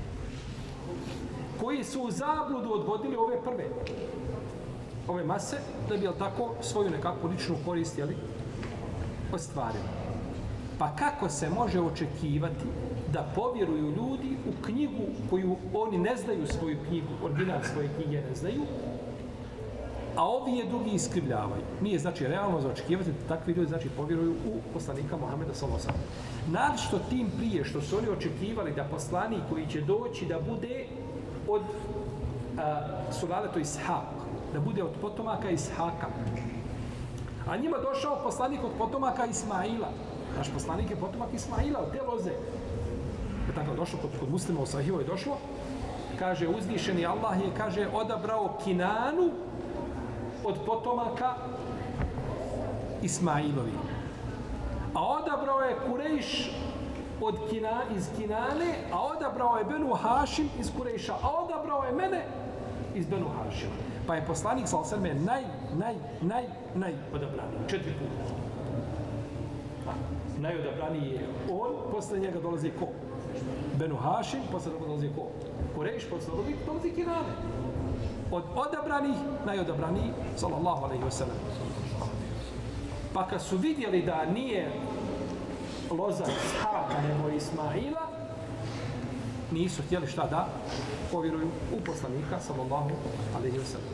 Koji su u zabludu odvodili ove prve. Ove mase, da bi, jel tako, svoju nekakvu ličnu korist, jeli, ostvarili. Pa kako se može očekivati da povjeruju ljudi u knjigu koju oni ne znaju svoju knjigu, original svoje knjige ne znaju, a ovi je drugi iskrivljavaju. Nije znači realno za očekivati da takvi ljudi znači povjeruju u poslanika Muhameda sallallahu alejhi ve sellem. Naročito tim prije što su oni očekivali da poslanik koji će doći da bude od sulaletu Ishak, da bude od potomaka Ishaka. A njima došao poslanik od potomaka Ismaila. Naš poslanik je potomak Ismaila, od te loze. Je tako došlo, kod, kod muslima u Sahihu je došlo, kaže uzvišeni Allah je, kaže, odabrao Kinanu od potomaka Ismailovi. A odabrao je Kurejš od Kina, iz Kinane, a odabrao je Benu Hašim iz Kurejša, a odabrao je mene iz Benu Hašima. Pa je poslanik sallallahu alejhi ve sellem naj, naj, naj, naj odabraniji. Četiri puta. Najodabraniji je on, posle njega dolazi ko? Benu Hašim, posle njega dolazi ko? Kurejš, posle njega dolazi Kinane. Od odabranih, najodabraniji, sallallahu alejhi ve sellem. Pa kad su vidjeli da nije loza Ishaka nego Ismaila, nisu htjeli šta da povjeruju u poslanika, sallallahu alejhi ve sellem.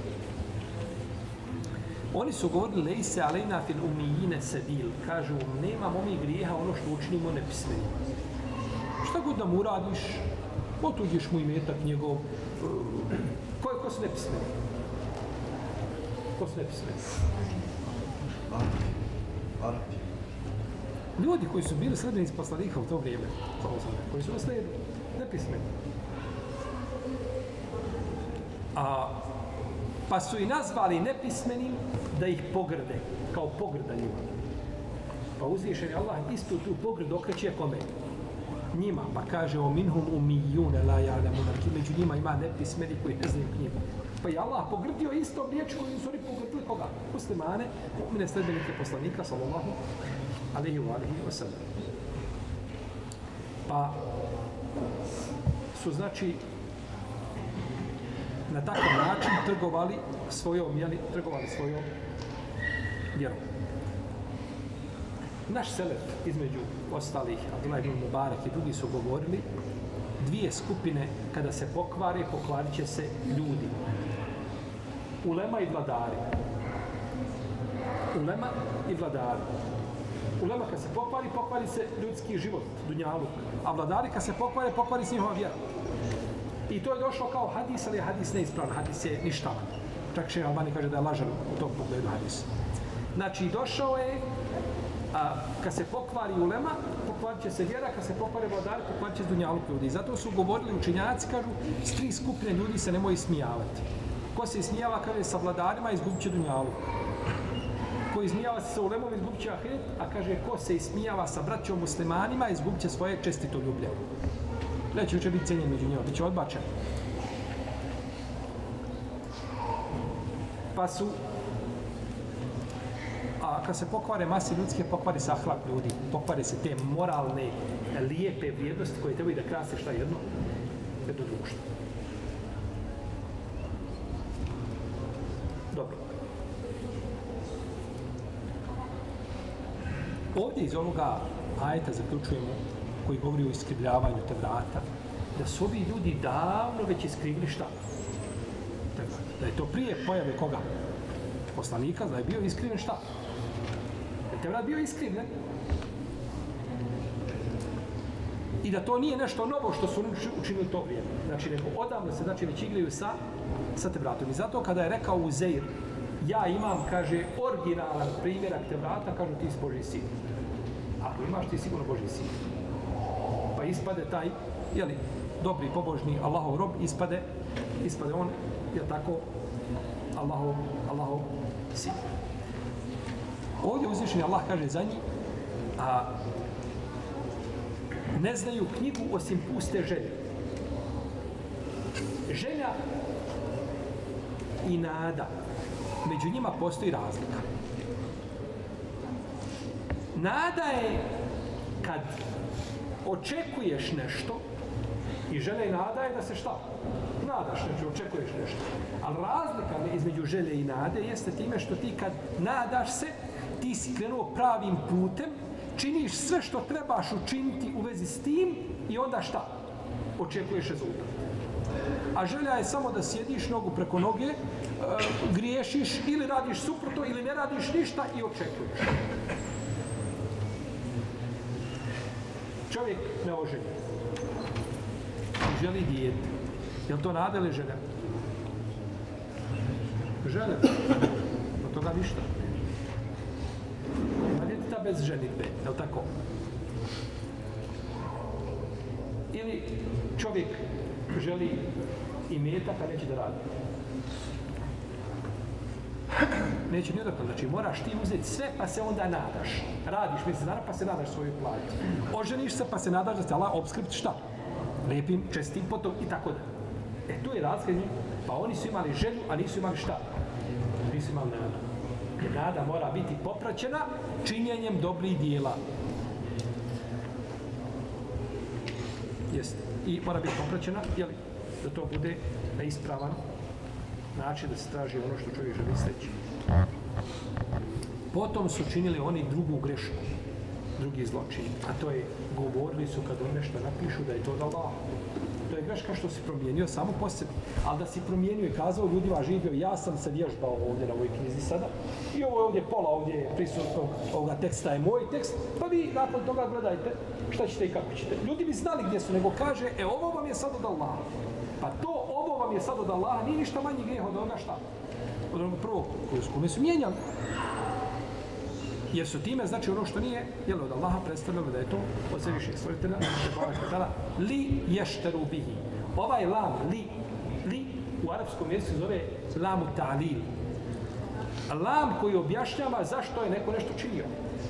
Oni su govorili, lejse alejna fil umijine sebil. Kažu, nemamo mi grijeha ono što učinimo nepismenim. Šta god da mu uradiš, otuđiš mu imetak njegov. Ko, ko su nepismeni? Ko su nepismeni? Arapi. Ljudi koji su bili sredbenici poslanika u to vrijeme, koji su ostali nepismeni. A, pa su i nazvali nepismenim da ih pogrde, kao pogrda njima. Pa uzvišen je Allah istu tu pogrdu okreće kome? Njima, pa kaže o minhum umijune la ja'lamuna, među njima ima nepismeni koji ne znaju knjigu. Pa je Allah pogrdio istom riječ koju su oni pogrdili koga? Muslimane, mu'mine sledbenike poslanika, sallallahu alejhi wa alihi wa sallam. Pa su, znači, na takav način trgovali svojom, jeli, trgovali svojom vjerom. Naš selef, između ostalih, Abdullah ibn Mubarak i drugi su govorili, dvije skupine kada se pokvare, pokvarit će se ljudi. Ulema i vladari. Ulema i vladari. Ulema kad se pokvari, pokvari se ljudski život, dunjaluk. A vladari kad se pokvare, pokvari se njihova vjera. I to je došlo kao hadis, ali je hadis neispravan. Hadis je ništavan. Čak Šejh Albani kaže da je lažan u tom pogledu hadis. Znači, došao je, a kad se pokvari ulema, pokvarit će se vjera, kad se pokvare vladari, pokvarit će se dunjaluk ljudi. Zato su govorili učenjaci, kažu, s tri skupine ljudi se nemoj ismijavati. Ko se ismijava, kaže, sa vladarima, izgubit će dunjaluk. Ko ismijava se sa ulemom, izgubit će ahiret, a kaže, ko se ismijava sa braćom muslimanima, izgubit će svoje čestito ljublje. Neće uče biti cijenjen među njima, bit će odbačen. Pa su, a kad se pokvare mase ljudske, pokvare se ahlak ljudi, pokvare se te moralne, lijepe vrijednosti koje trebaju da krase šta jedno, jedno društvo. Dobro. Ovdje iz ovoga ajeta zaključujemo, koji govori o iskrivljavanju Tevrata, da su ovi ljudi davno već iskrivili šta? Tevrat. Da je to prije pojave koga? Poslanika, da je bio iskriven šta? Da je Tevrat bio iskriven. I da to nije nešto novo što su učinili to vrijeme. Znači, nego odavno se, znači, već igraju sa, sa Tevratom. I zato kada je rekao Uzeir, ja imam, kaže, originalan primjerak Tevrata, kažu ti si Božji sin. Ako imaš, ti sigurno Božji sin. Pa ispade taj, jeli, dobri, pobožni Allahov rob, ispade, ispade on, je tako, Allahov, Allahov sin. Ovdje uzvišeni Allah kaže za njih, a ne znaju knjigu osim puste želje. Želja i nada, među njima postoji razlika. Nada je kad očekuješ nešto i želja i nada je da se šta? Nadaš nešto, očekuješ nešto. Ali razlika između želje i nade jeste time što ti kad nadaš se, ti si krenuo pravim putem, činiš sve što trebaš učiniti u vezi s tim i onda šta? Očekuješ rezultat. A želja je samo da sjediš nogu preko noge, e, griješiš ili radiš suprotno ili ne radiš ništa i očekuješ. Čovjek ne oženi. Želi dijete. Je li to nada ili želja? Želja. Od toga ništa. Ima djeteta bez ženitbe. Je li tako? Ili čovjek želi i metaka neće da radi. Neće ni odakle. Znači moraš ti uzeti sve pa se onda nadaš. Radiš mjesec dana pa se nadaš svoju plati. Oženiš se pa se nadaš da se Allah opskrbi šta? Lijepim, čestim potom i tako da. E tu je razlika. Pa oni su imali želju, a nisu imali šta? Nisu imali nada. Jer nada mora biti popraćena činjenjem dobrih dijela. Jeste. I mora biti popraćena, jeli, da to bude na ispravan način da se traži ono što čovjek želi steći. Potom su činili oni drugu grešku, drugi zločin, a to je govorili su kad oni nešto napišu da je to od Allaha. To je greška što si promijenio samo po sebi, ali da si promijenio i kazao ljudima živio, ja sam se vježbao ovdje na ovoj knjizi sada i ovo je ovdje pola, ovdje je prisutno ovoga teksta je moj tekst, pa vi nakon toga gledajte šta ćete i kako ćete. Ljudi bi znali gdje su, nego kaže, e ovo vam je sad od Allaha. Pa to, ovo vam je sad od Allaha, nije ništa manji grijeh od onoga šta? Od onog prvog koju s kome su mijenjali. Jer su time, znači ono što nije, jel od Allaha predstavljalo da je to od svevišnjeg stvoritelja, li ješteru bihi. Ovaj lam, li, li, u arapskom jeziku zove lamu ta'lil. Lam koji objašnjava zašto je neko nešto činio.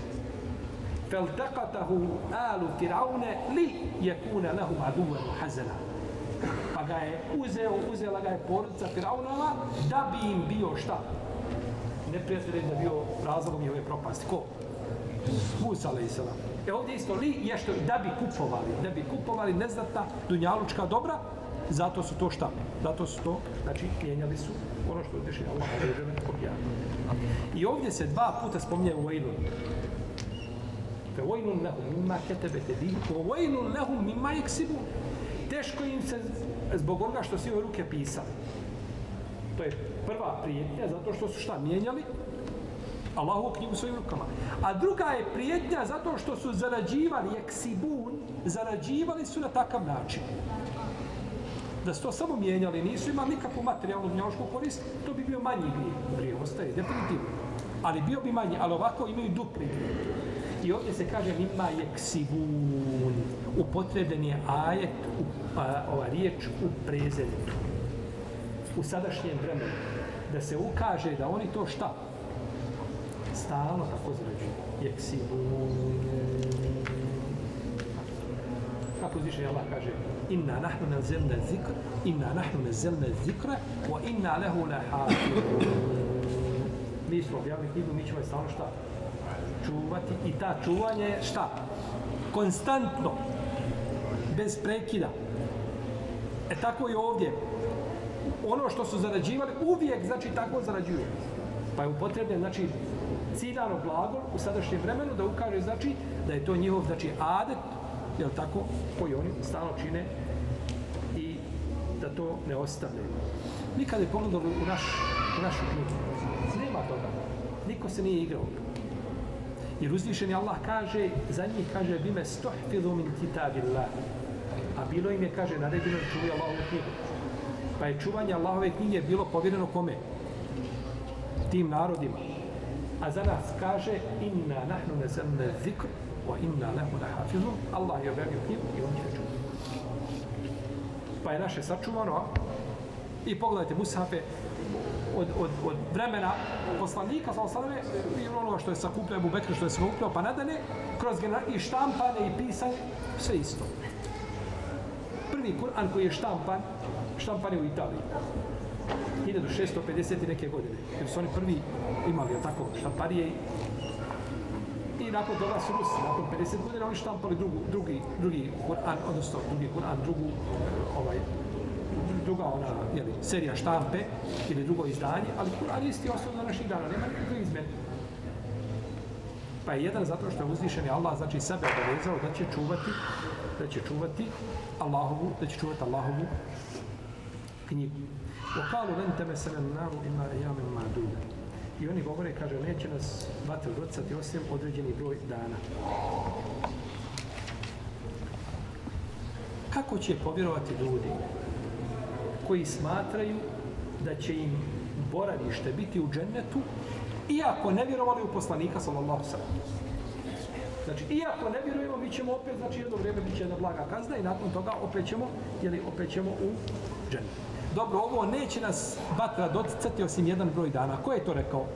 Feltaqatahu alu Firaune li yakuna lahum aduwan hazana. Pa ga je uzeo, uzela ga je porodica Firaunova da bi im bio šta? Neprijatelj da bio razlogom njihove propasti. Ko? Musa alejselam. E ovdje isto li je što da bi kupovali, da bi kupovali neznatna dunjalučka dobra, zato su to šta? Zato su to, znači, mijenjali su ono što je dešenje Allah objavio. I ovdje se dva puta spominje u Vajnun. Fe vajnun lahum mimma ketebete di, o vajnun lahum mimma jeksibu. Teško im se zbog onoga što su ove ruke pisali. To je prva prijetnja, zato što su šta mijenjali Allahovu knjigu svojim rukama. A druga je prijetnja zato što su zarađivali, jeksibun, zarađivali su na takav način. Da su to samo mijenjali, nisu imali nikakvu materijalnu dunjalučku korist, to bi bio manji grijeh. Grijeh ostaje, definitivno. Ali bio bi manji, ali ovako imaju dupli grijeh. I ovdje se kaže mimma jeksibun. Upotrebljen je ajet, u, a, ova riječ u prezenitu. U sadašnjem vremenu. Da se ukaže da oni to šta? Stalno tako zarađuju. Jeksibun. Kako uzvišenje Allah kaže inna nahnu nazelna zikr, inna nahnu nazelna zikra, wa inna lehu lahafidun. Mi smo objavili knjigu, mi ćemo je stalno šta? Čuvati. I ta čuvanje je šta? Konstantno. Bez prekida. E tako i ovdje. Ono što su zarađivali, uvijek, znači, tako zarađuju. Pa je upotrebljen, znači, ciljano glagol u sadašnjem vremenu da ukaže, znači, da je to njihov, znači, adet, jel tako, koji oni stalno čine i da to ne ostavljaju. Nikad je pogledali u, naš, u našu knjigu. Nema toga. Niko se nije igrao. Jer uzvišeni Allah kaže, za njih kaže, bime stohfidu min kitabillah. A bilo im je, kaže, naredino da čuvaju Allahovu knjigu. Pa je čuvanje Allahove knjige bilo povjereno kome? Tim narodima. A za nas kaže, inna nahnu nazelna zikr, wa inna lehu lahafizun. Allah je objavio knjigu i on će čuvati. Pa je naše sačuvano, a? I pogledajte mushafe od, od, od vremena poslanika, sallallahu i onoga što je sakupljao Ebu Bekr, što je sakupljao, pa nadane, kroz i štampane i pisanje, sve isto. Prvi Kur'an koji je štampan, štampan je u Italiji. hiljadu šesto pedeset neke godine. Jer su oni prvi imali, je tako, štamparije. I nakon toga su Rusi, nakon pedeset godina, oni štampali drugu, drugi, drugi Kur'an, odnosno drugi Kur'an, drugu, ovaj, druga ona, jeli, serija štampe ili drugo izdanje, ali Kur'an isti osnovno na naših dana, nema nikakve izmjene. Pa je jedan zato što je uzvišeni Allah, znači sebe obavezao da će čuvati, da će čuvati Allahovu, da će čuvati Allahovu knjigu. وَقَالُوا لَنْ تَمَسَنَ النَّارُ إِلَّا أَيَّامٍ مَعْدُودًا. I oni govore, kaže, neće nas vatra docati osim određeni broj dana. Kako će povjerovati ljudi koji smatraju da će im boravište biti u džennetu, iako ne vjerovali u poslanika, sallallahu sallam. Znači, iako ne vjerujemo, mi ćemo opet, znači, jedno vrijeme bit će jedna blaga kazna i nakon toga opet ćemo, jeli, opet ćemo u džennetu. dobro, ovo neće nas vatra doticati osim jedan broj dana. Ko je to rekao?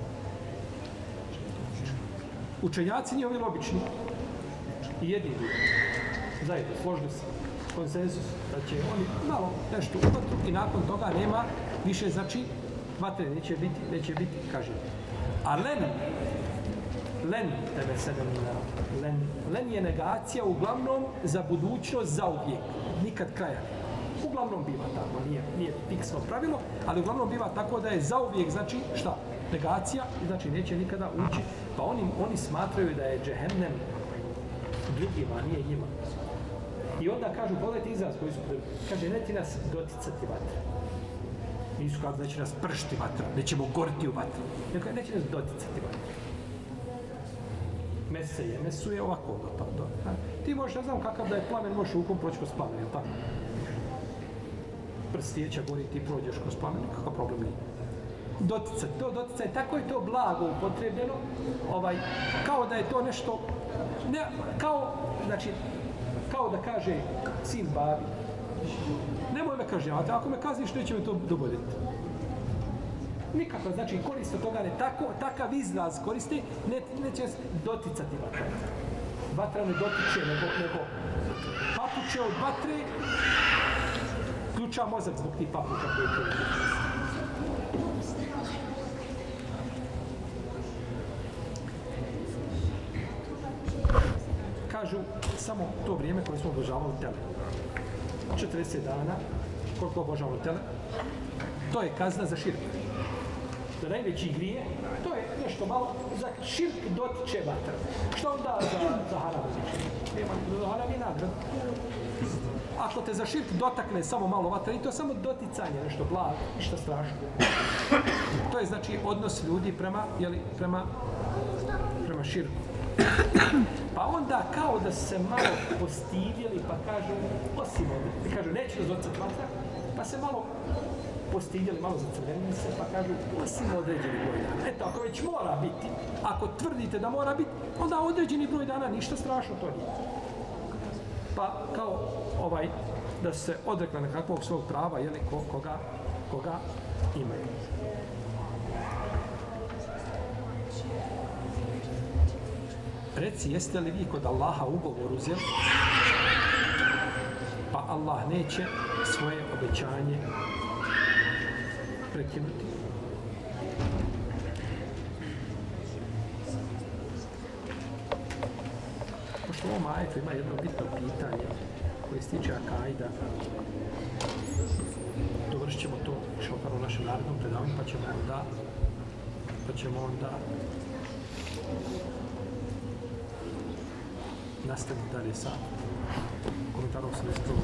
Učenjaci njihovi obični. I jedni ljudi. Zajedno, složili se. Konsensus. Da će oni malo nešto u vatru i nakon toga nema više, znači, vatre neće biti, neće biti, kaže. A len, len, tebe sedem len, len je negacija uglavnom za budućnost, za uvijek. Nikad kraja. Uglavnom biva tako, nije, nije fiksno pravilo, ali uglavnom biva tako da je za uvijek, znači, šta? Negacija, znači neće nikada ući. Pa oni, oni smatraju da je džehennem drugima, nije njima. I onda kažu, pogledajte izraz koji su prvi. Kaže, neće nas doticati vatra. Nisu kao da će nas pršti vatra, nećemo goriti u vatru. Neko, neće nas doticati vatra. Mese je, mesu je ovako. Do, do, do. Ti možeš, ne znam kakav da je plamen, možeš rukom proći kroz plamen, je li tako? Prst svijeća gori, ti prođeš kroz plamen, kakav problem nije. Doticaj, to doticaj, tako je to blago upotrebljeno, ovaj, kao da je to nešto, ne, kao, znači, kao da kaže sin babi, nemoj me kažnjavati, ako me kazniš, neće me to dogoditi. Nikako, znači, korist od toga ne, tako, takav izraz koristi, ne, neće se doticati vatra. Vatra ne dotiče, nego, nego papuče od vatre, ključa mozak zbog tih papuča koje će. Kažu, samo to vrijeme koje smo obožavali tele. četrdeset dana, koliko obožavamo tele, to je kazna za širk. Za najveći grije, to je nešto malo, za širk dotiče vatra. Što onda za, za haram dotiče? Nema, za haram je nagrada. Ako te za širk dotakne samo malo vatra, i to je samo doticanje, nešto blago, ništa strašno. To je znači odnos ljudi prema, jeli, prema, prema širku. Pa onda kao da se malo postivili, pa kažu, osim ovdje, kažu, neće nas doticati vatra, pa se malo postivili, malo zacrvenili se, pa kažu, osim određeni broj dana. Eto, ako već mora biti, ako tvrdite da mora biti, onda određeni broj dana, ništa strašno to nije. Pa kao ovaj, da se odrekla nekakvog svog prava, jeli, ko, koga, koga imaju. Reci, jeste li vi kod Allaha ugovor uzeli, pa Allah neće svoje obećanje prekinuti? Pošto u ovom ajetu ima jedno bitno pitanje koje se tiče akajda, dovršit ćemo to šopar u našem narednom predavanju, pa ćemo onda, pa ćemo onda nastaviti dalje sa komentarom sa nestrogom